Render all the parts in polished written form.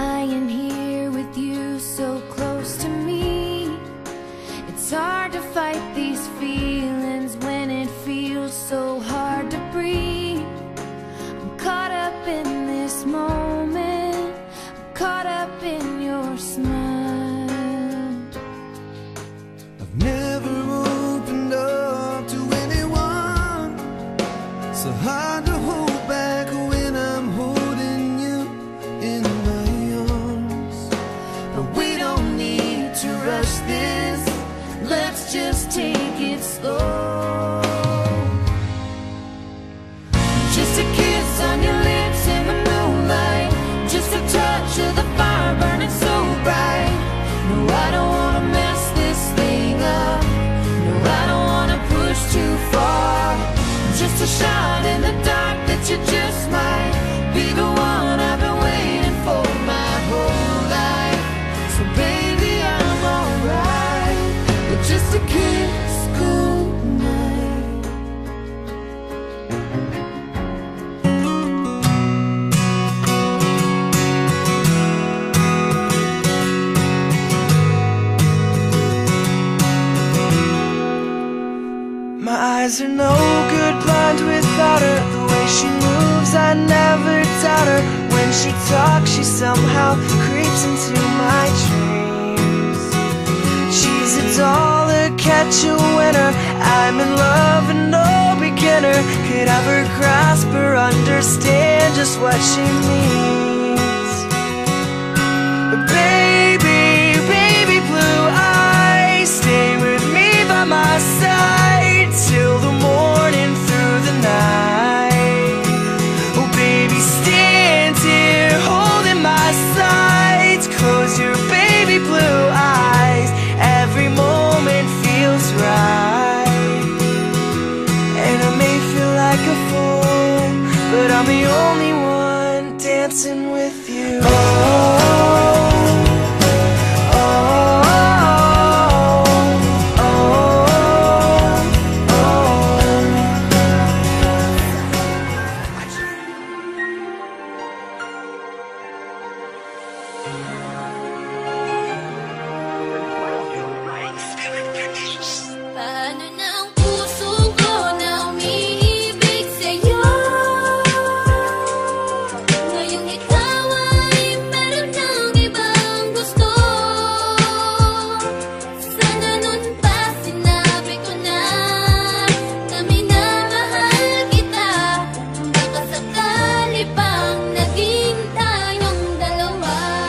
lying here with you so close to me. It's hard to fight these feelings when it feels so hard to breathe. I'm caught up in this moment, I'm caught up in your smile. I've never opened up to anyone, so hard to hold back when I'm holding you in my arms. But we don't need to rush this, let's just take it slow. Just a kiss on your lips in the moonlight, just a touch of the fire burning so bright. No, I don't wanna mess this thing up, no, I don't wanna push too far. Just a shot in the dark that you just might be the one I've been waiting for my whole life. So baby, I'm alright with just a kiss goodnight. My eyes are no good, blind without her. The way she moves, I never doubt her. When she talks, she somehow creeps into my dreams. She's a doll, a catch a winner. I'm in love and no beginner could ever grasp or understand just what she means. Baby, baby blue eyes, stay with me by my side till the morning, through the night. Oh baby, stand here holding my sides, close your baby blue eyes, every moment feels right. And I may feel like a fool, but I'm the only one dancing with you. Paano na ang puso ko na umiibig sa'yo? Ngayong ikaw ay meron ng ibang gusto. Sana nun pa sinabi ko na minamahal kita. Baka sakali pang naging tayong dalawa.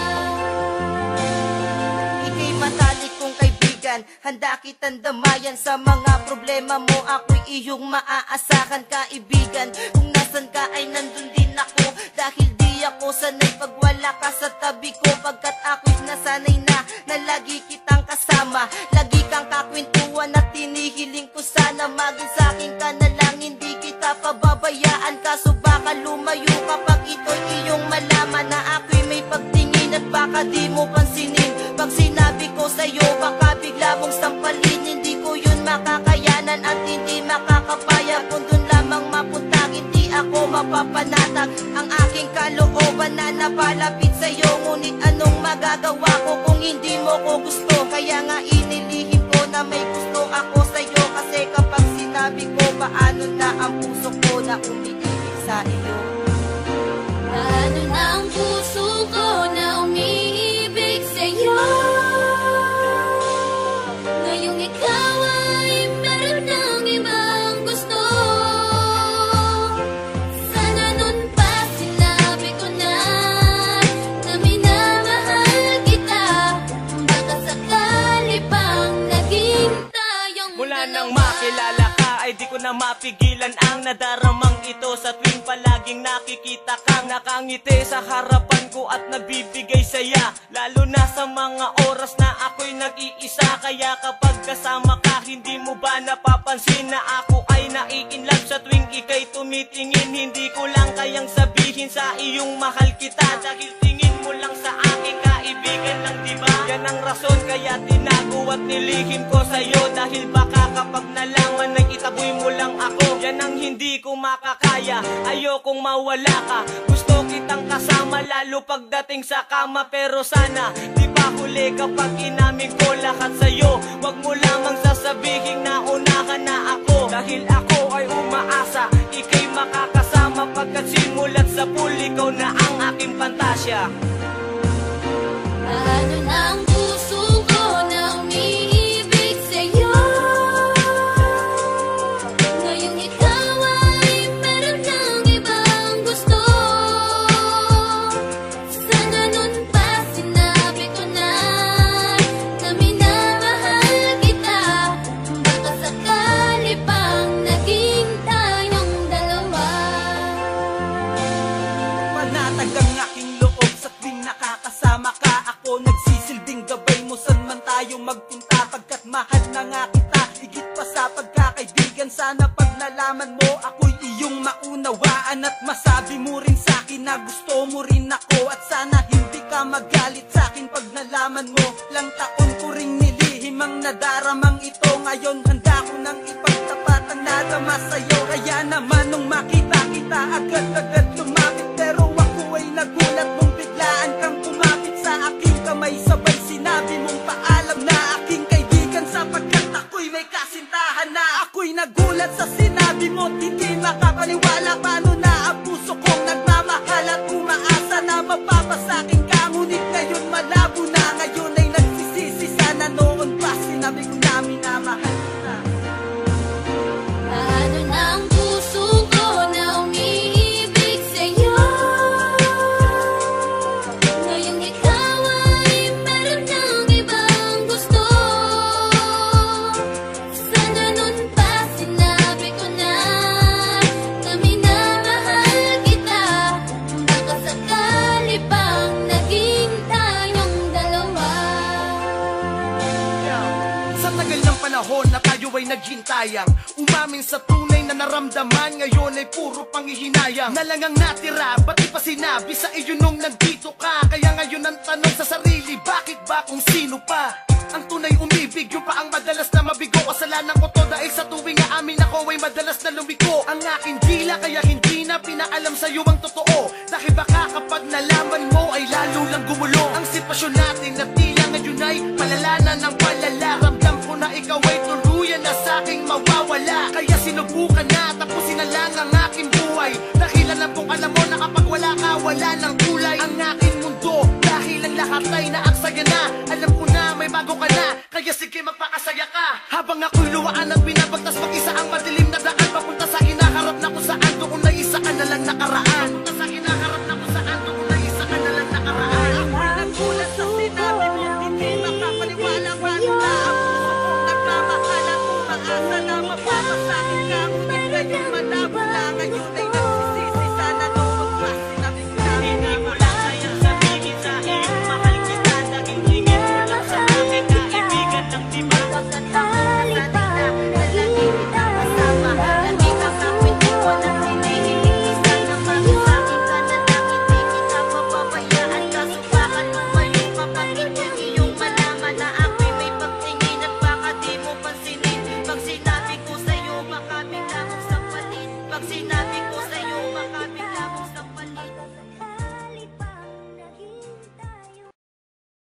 Ika'y matalik kong kaibigan, handa kitang damayan sa mga problema mo. Ako'y iyong maaasahan, kaibigan. Kung nasan ka ay nandun din ako, dahil di ako sanay pag wala ka sa tabi ko. Pagkat ako'y nasanay na lagi kitang kasama, lagi kang kakwentuhan at tinihiling ko sana maging sa'kin ka na lang, hindi kita pababayaan. Kaso baka lumayo kapag ito'y iyong malaman na ako'y may pagtingin at baka di mo pansinin. Pag sinabi ko sa'yo, baka bigla mong sampalin. Hindi ko yun makakayanan at hindi makakapaya. Kung dun lamang mapunta, hindi ako mapapanatag ang aking kalooban na napalapit sa'yo. Ngunit anong magagawa ko kung hindi mo ko gusto? Kaya nga inilihim ko na may gusto ako sa'yo. Kasi kapag sinabi ko, paano na ang puso ko na umiibig sa iyo? Paano na ang puso ko na umiibig sa'yo? Ngayong ikaw ay meron ng ibang gusto. Sana nun pa sinabi ko na minamahal kita. Baka sakali pang naging tayong Mula dalawa. nang makilala ka ay di ko na mapigilan ang nadaramang ito. Sa tuwing palaging nakikita kang nakangiti sa harapan ko at nagbibigay saya, lalo na sa mga oras na ako'y nag-iisa. Kaya kapag kasama ka, hindi mo ba napapansin na ako ay nai-inlove? Sa tuwing ika'y tumitingin, hindi ko lang kayang sabihin sa iyong mahal kita, dahil tingin mo lang sa aking kaibigan lang, diba? Yan ang rason kaya tinago at nilihim ko sa'yo, dahil baka kapag nalaman na itaboy mo lang ako, yan ang hindi ko makakaya. Ayokong mawala ka, gusto kita kitang kasama, lalo pagdating sa kama. Pero sana di pa huli kapag inamin ko lahat sa'yo. Wag mo lamang sasabihin na unahan na ako, dahil ako ay umaasa ika'y makakasama. Pagkat simulat sa pool, ikaw na ang aking pantasya. Ano na ang puso ko na umiibig sa'yo? Ngayong ikaw ay meron ng ibang gusto. Sana nun pa sinabi ko na minamahal kita. Baka sakali pang naging tayong dalawa. Panatag ang aking loob sa tuwing nakakasama ka. Ako nagsisilbing gabay mo saan man tayo magpunta. Pagkat mahal na nga kita, higit pa sa pagkakaibigan. Sana pag nalaman mo, ako'y iyong maunawaan. At masabi mo rin sa'kin na gusto mo rin ako. At sana hindi ka magalit sa'kin pag nalaman mo. Lang taon ko ring nilihim ang nadaramang ito. Ngayon handa ko nang ipagtapat ang nadama sa'yo. Kaya naman nung makita kita, agad-agad lumapit. Pero ako ay nagulat mong biglaan kang kumapit sa aking kamay. Sabay sinabi mong paalam na aking kaibigan, sapagkat ako'y may kasintahan na. Ako'y nagulat sa sinabi mo, hindi makapaniwala. Paano na ang puso kong nagmamahal at umaasa na mapapasakin ka. Ngunit ngayon malabo na, ngayon ay nagsisisi. Sana noon pa sinabi ko na minamahal kita. Ano na ang puso ko na umiibig sa'yo? Ngayong ikaw ay meron ng ibang gusto. Sana nun pa sinabi ko na minamahal kita. Baka sakali pang naging tayong dalawa. Sa tagal ng panahon na tayo ay naghintayang, umamin sa tunay na naramdaman, ngayon ay puro panghihinayang. Na lang ang natira, ba't di pa sinabi sa iyo nung nandito ka? Kaya ngayon ang tanong sa sarili, bakit ba kung sino pa? Ang tunay umibig, yung pa ang madalas na mabigo. Kasalanan ko to dahil sa tuwing aamin ako ay madalas na lumiko. Ang aking dila, kaya hindi na pinaalam sa'yo ang totoo. Dahil baka kapag nalaman mo ay lalo lang gumulo ang sitwasyon natin, na tila ngayon ay palala na ng palala. Ramdam ko na ikaw ay tuluyan na sa'king mawawala. Kaya sinubukan na tapusin na lang ang aking buhay. Dahil alam kong alam mo na kapag wala ka, wala ng kulay ang aking mundo. Dahil ang lahat ay naaksaya na, alam ko na may bago ka na. Kaya sige magpakasaya ka. Habang ako'y luwaan at binabagtas